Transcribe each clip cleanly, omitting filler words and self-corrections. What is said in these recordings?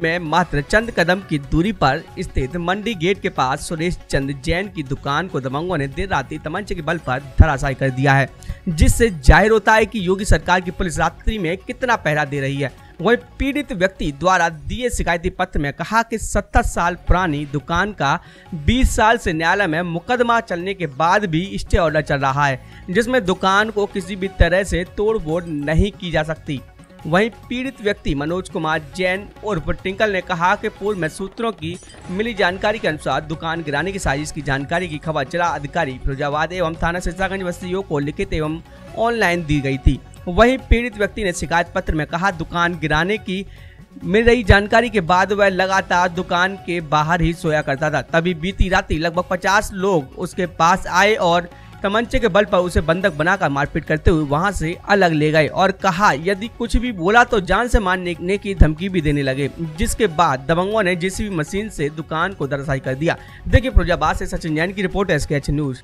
में मात्र चंद कदम की दूरी पर स्थित मंडी गेट के पास सुरेश चंद जैन की दुकान को दबंगों ने देर रात्रि तमंचे के बल पर धराशायी कर दिया है, जिससे जाहिर होता है कि योगी सरकार की पुलिस रात्रि में कितना पहरा दे रही है। वहीं पीड़ित व्यक्ति द्वारा दिए शिकायती पत्र में कहा कि 70 साल पुरानी दुकान का 20 साल से न्यायालय में मुकदमा चलने के बाद भी स्टे ऑर्डर चल रहा है, जिसमें दुकान को किसी भी तरह से तोड़-फोड़ नहीं की जा सकती। वहीं पीड़ित व्यक्ति मनोज कुमार जैन उर्फ टिंकल ने कहा कि पूर्व में सूत्रों की मिली जानकारी के अनुसार दुकान गिराने की साजिश की जानकारी की खबर जिला अधिकारी फिरोजाबाद एवं थाना सिरसागंज बस्तियों को लिखित एवं ऑनलाइन दी गई थी। वहीं पीड़ित व्यक्ति ने शिकायत पत्र में कहा दुकान गिराने की मिल रही जानकारी के बाद वह लगातार दुकान के बाहर ही सोया करता था। तभी बीती रात्रि लगभग 50 लोग उसके पास आए और तमंचे के बल पर उसे बंधक बनाकर मारपीट करते हुए वहां से अलग ले गए और कहा यदि कुछ भी बोला तो जान से मारने की धमकी भी देने लगे, जिसके बाद दबंगों ने जेसीबी मशीन से दुकान को धराशायी कर दिया। देखिए फिरोजाबाद से सचिन जैन की रिपोर्ट SKH न्यूज।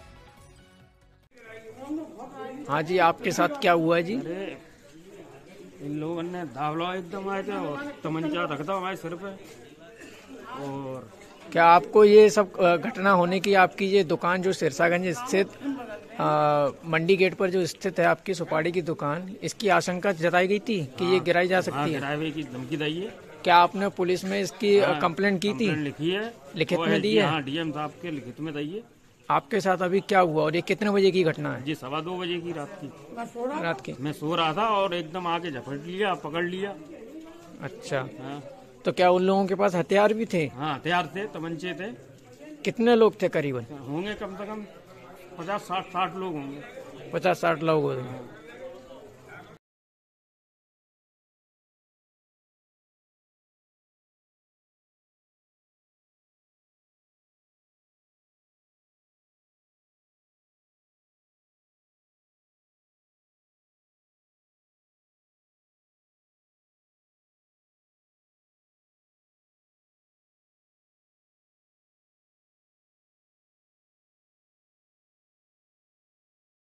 हाँ जी, आपके साथ क्या हुआ जी? इन लोगों ने धावला एकदम आए थे और तमंचा रखता हमारे सिर पे। और क्या आपको ये सब घटना होने की आपकी ये दुकान जो सिरसागंज स्थित मंडी गेट पर जो स्थित है आपकी सुपारी की दुकान, इसकी आशंका जताई गई थी कि ये गिराई जा सकती है? गिरावे की धमकी दी है। क्या आपने पुलिस में इसकी कंप्लेंट की थी? लिखी है, लिखित में दी है? DM साहब के लिखित में दी है। आपके साथ अभी क्या हुआ और ये कितने बजे की घटना है? जी 2:15 बजे की रात की। मैं सो रहा था और एकदम आके झपट लिया, पकड़ लिया। अच्छा, हाँ। तो क्या उन लोगों के पास हथियार भी थे? हाँ, हथियार थे, तमंचे थे। कितने लोग थे करीबन? होंगे कम से कम 50-60 लोग होंगे। 50-60 लोग होंगे।